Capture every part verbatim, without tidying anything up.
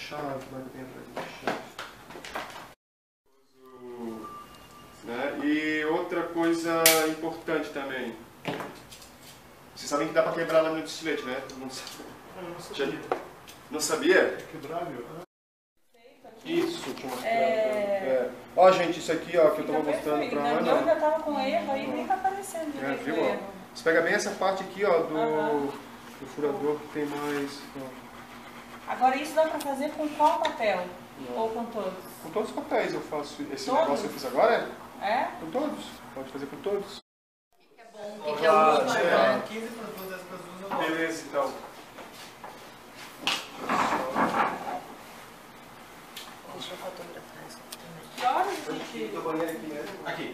chave, vai bem atrás da chave. Né? E outra coisa importante também. Vocês sabem que dá para quebrar a lâmina do estilete, né? Não sabia. Eu não sabia. Não sabia? É quebrável? Isso, tinha uma É... é. Ó, gente, isso aqui ó, que eu Fica tava mostrando perfeito, pra né? Ana. Eu já tava com erro aí, nem tá aparecendo É, direito viu? o Ó? erro. Você pega bem essa parte aqui, ó, do, Aham. do furador que tem mais. Ó. Agora isso dá pra fazer com qual papel? Não. Ou com todos? Com todos os papéis eu faço esse Todos? negócio que eu fiz agora? É? Com todos. Pode fazer com todos. O que, que é o muito é. importante? quinze produtos, as pessoas não gostam. Beleza, então. Deixa eu fotografar isso aqui também. Que horas a gente... Do banheiro aqui mesmo. Aqui.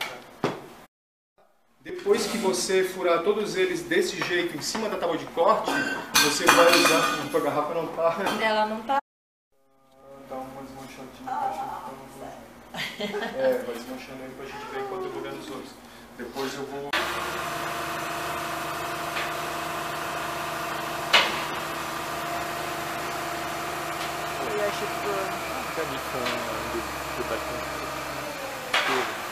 Depois que você furar todos eles desse jeito em cima da tábua de corte, você vai usar. A garrafa não tá. Ela não tá... Dá umas manchadinhas pra gente. É, vai desmanchando aí pra gente ver enquanto eu vou vendo os outros. Depois eu vou. Eu acho que... Fica de fã do, do, do, do, do,